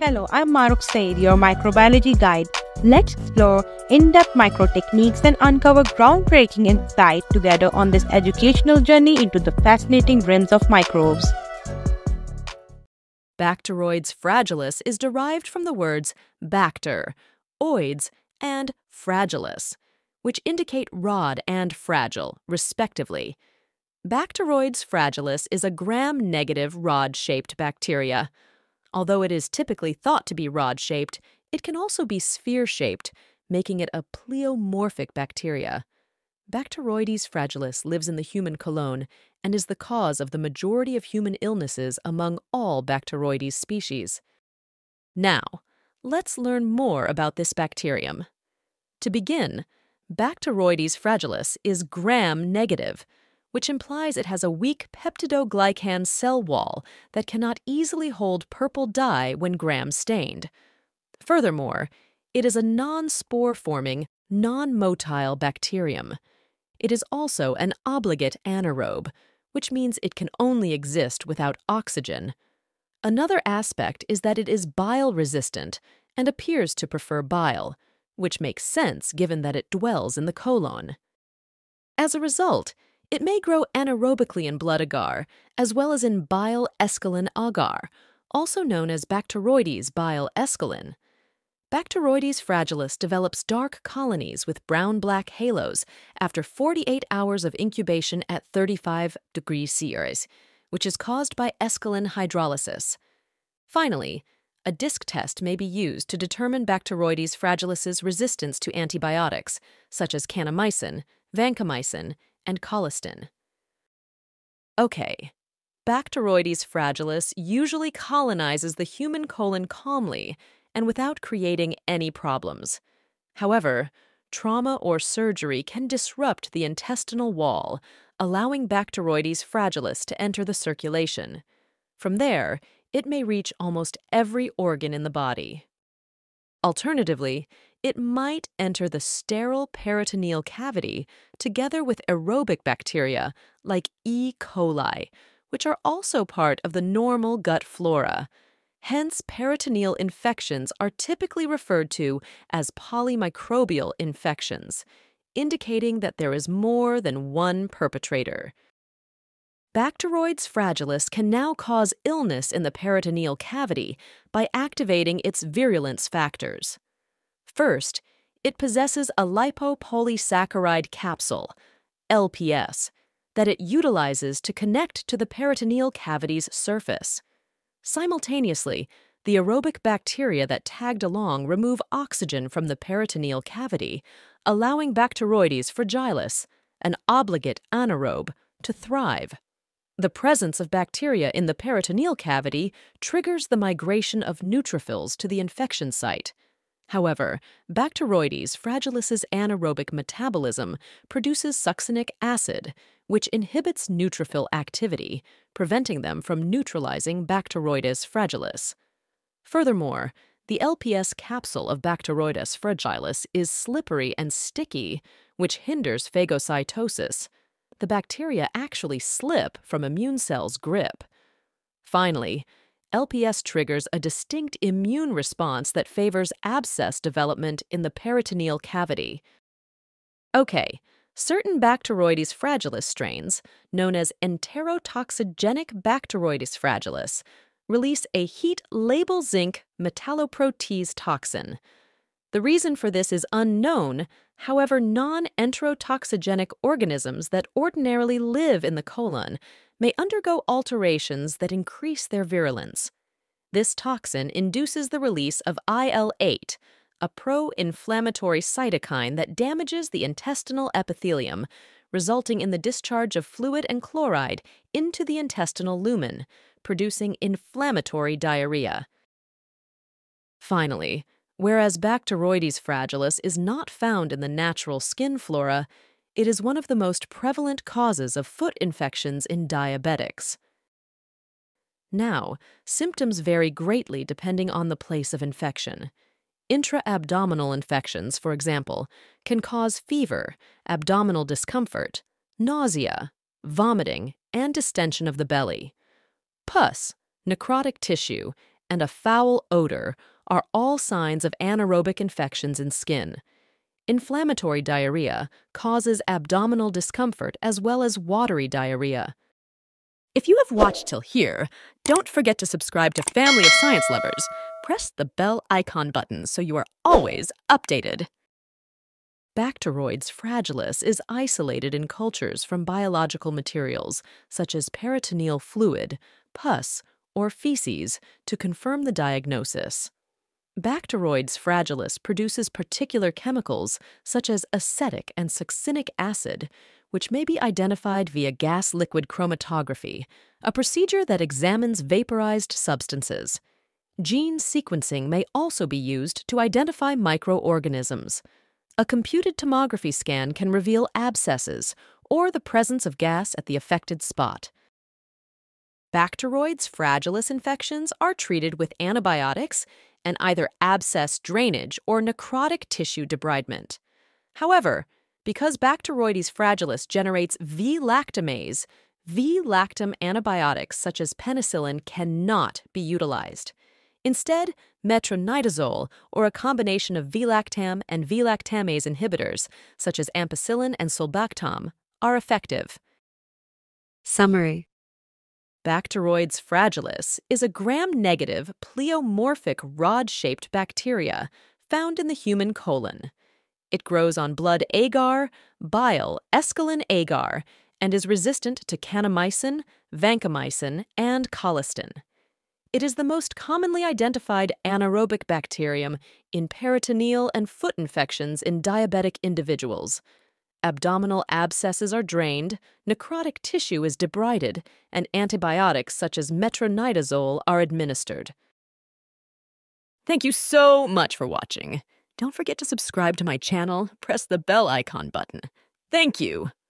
Hello, I'm Maruk Said, your microbiology guide. Let's explore in-depth micro techniques and uncover groundbreaking insight together on this educational journey into the fascinating realms of microbes. Bacteroides fragilis is derived from the words bacter, oids, and fragilis, which indicate rod and fragile, respectively. Bacteroides fragilis is a gram-negative rod-shaped bacteria. Although it is typically thought to be rod-shaped, it can also be sphere-shaped, making it a pleomorphic bacteria. Bacteroides fragilis lives in the human colon and is the cause of the majority of human illnesses among all Bacteroides species. Now, let's learn more about this bacterium. To begin, Bacteroides fragilis is gram-negative, which implies it has a weak peptidoglycan cell wall that cannot easily hold purple dye when gram-stained. Furthermore, it is a non-spore-forming, non-motile bacterium. It is also an obligate anaerobe, which means it can only exist without oxygen. Another aspect is that it is bile-resistant and appears to prefer bile, which makes sense given that it dwells in the colon. As a result, it may grow anaerobically in blood agar, as well as in bile esculin agar, also known as Bacteroides bile esculin. Bacteroides fragilis develops dark colonies with brown-black halos after 48 hours of incubation at 35 degrees Celsius, which is caused by esculin hydrolysis. Finally, a disc test may be used to determine Bacteroides fragilis's resistance to antibiotics, such as kanamycin, vancomycin, and colistin. Okay, Bacteroides fragilis usually colonizes the human colon calmly and without creating any problems. However, trauma or surgery can disrupt the intestinal wall, allowing Bacteroides fragilis to enter the circulation. From there, it may reach almost every organ in the body. Alternatively, it might enter the sterile peritoneal cavity together with aerobic bacteria like E. coli, which are also part of the normal gut flora. Hence, peritoneal infections are typically referred to as polymicrobial infections, indicating that there is more than one perpetrator. Bacteroides fragilis can now cause illness in the peritoneal cavity by activating its virulence factors. First, it possesses a lipopolysaccharide capsule, LPS, that it utilizes to connect to the peritoneal cavity's surface. Simultaneously, the aerobic bacteria that tagged along remove oxygen from the peritoneal cavity, allowing Bacteroides fragilis, an obligate anaerobe, to thrive. The presence of bacteria in the peritoneal cavity triggers the migration of neutrophils to the infection site. However, Bacteroides fragilis's anaerobic metabolism produces succinic acid, which inhibits neutrophil activity, preventing them from neutralizing Bacteroides fragilis. Furthermore, the LPS capsule of Bacteroides fragilis is slippery and sticky, which hinders phagocytosis. The bacteria actually slip from immune cells' grip. Finally, LPS triggers a distinct immune response that favors abscess development in the peritoneal cavity. Okay, certain Bacteroides fragilis strains, known as enterotoxigenic Bacteroides fragilis, release a heat-label zinc metalloprotease toxin. The reason for this is unknown. However, non-enterotoxigenic organisms that ordinarily live in the colon may undergo alterations that increase their virulence. This toxin induces the release of IL-8, a pro-inflammatory cytokine that damages the intestinal epithelium, resulting in the discharge of fluid and chloride into the intestinal lumen, producing inflammatory diarrhea. Finally, whereas Bacteroides fragilis is not found in the natural skin flora, it is one of the most prevalent causes of foot infections in diabetics. Now, symptoms vary greatly depending on the place of infection. Intra-abdominal infections, for example, can cause fever, abdominal discomfort, nausea, vomiting, and distension of the belly. Pus, necrotic tissue, and a foul odor are all signs of anaerobic infections in skin. Inflammatory diarrhea causes abdominal discomfort as well as watery diarrhea. If you have watched till here, don't forget to subscribe to Family of Science Lovers. Press the bell icon button so you are always updated. Bacteroides fragilis is isolated in cultures from biological materials such as peritoneal fluid, pus, or feces to confirm the diagnosis. Bacteroides fragilis produces particular chemicals such as acetic and succinic acid, which may be identified via gas-liquid chromatography, a procedure that examines vaporized substances. Gene sequencing may also be used to identify microorganisms. A computed tomography scan can reveal abscesses or the presence of gas at the affected spot. Bacteroides fragilis infections are treated with antibiotics and either abscess drainage or necrotic tissue debridement. However, because Bacteroides fragilis generates V-lactamase, V-lactam antibiotics such as penicillin cannot be utilized. Instead, metronidazole, or a combination of V-lactam and V-lactamase inhibitors, such as ampicillin and sulbactam, are effective. Summary. Bacteroides fragilis is a gram-negative pleomorphic rod-shaped bacteria found in the human colon. It grows on blood agar, bile, esculin agar, and is resistant to kanamycin, vancomycin, and colistin. It is the most commonly identified anaerobic bacterium in peritoneal and foot infections in diabetic individuals. Abdominal abscesses are drained, necrotic tissue is debrided, and antibiotics such as metronidazole are administered. Thank you so much for watching. Don't forget to subscribe to my channel, press the bell icon button. Thank you.